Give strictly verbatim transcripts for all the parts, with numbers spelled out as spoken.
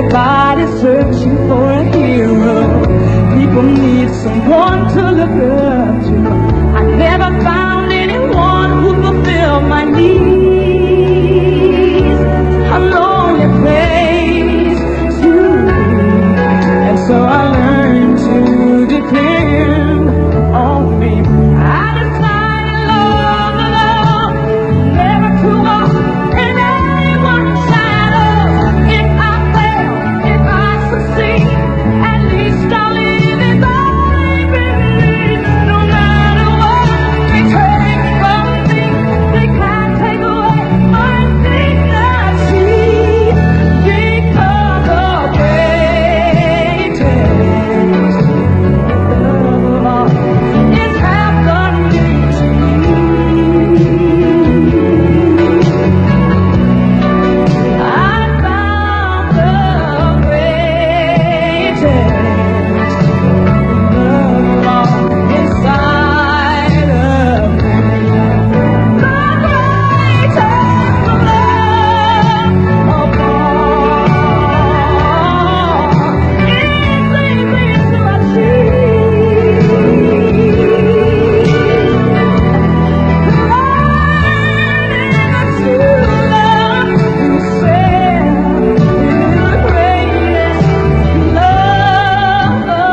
Everybody's searching for a hero. People need someone to look up to. I never found anyone who fulfilled my needs. A lonely place to be, and so I learned to depend on me. I decided long ago never to walk in anyone's shadow. If I fail, if I succeed, at least I'll live as I believe. No matter what they take from me, they can't take away my dignity. Because of greatness, it's happened to me. I found the greatest love inside of me. The greatest love of all. It's easy to achieve. Learning to love yourself is the greatest love of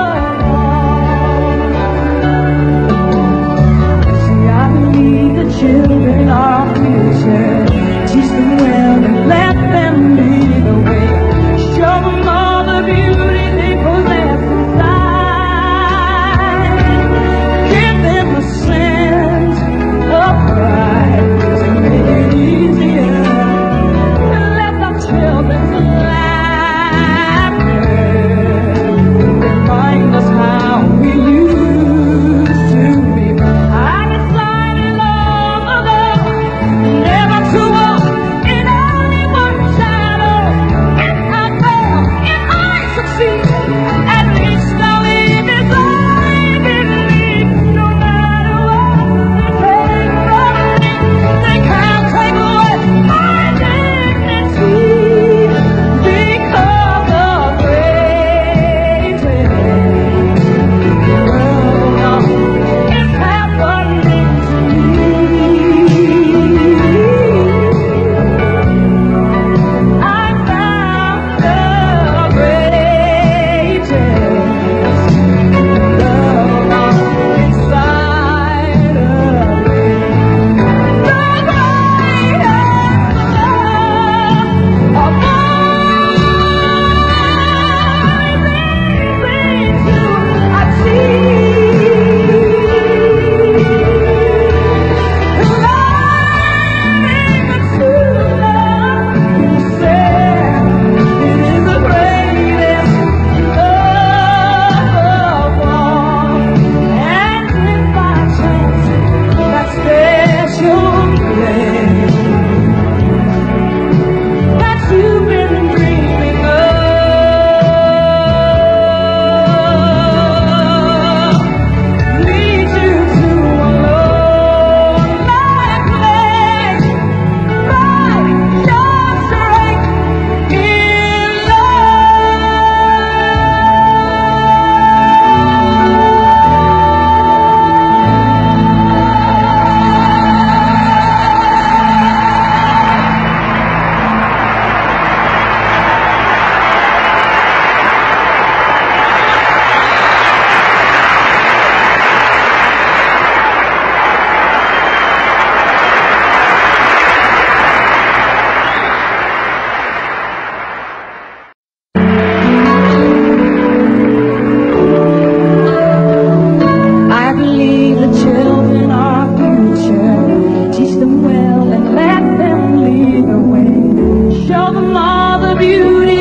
all. See, I believe the children are our future. Teach them well and let them lead the way. Show them all the beauty they possess inside. Give them a sense of pride to make it easier. Let the children's laughter remind us how we used to be. I decided long ago never to walk in anyone's shadow. If I fail, if I succeed, at least I'll live as I believe. No matter what they take from me, they can't take away my dignity. Because of greatness, well, it's happening to me. I found the greatest love inside of me. The greatest love of all. It's easy to I believe the children are our future. Teach them well and let them lead the way. Show them all the beauty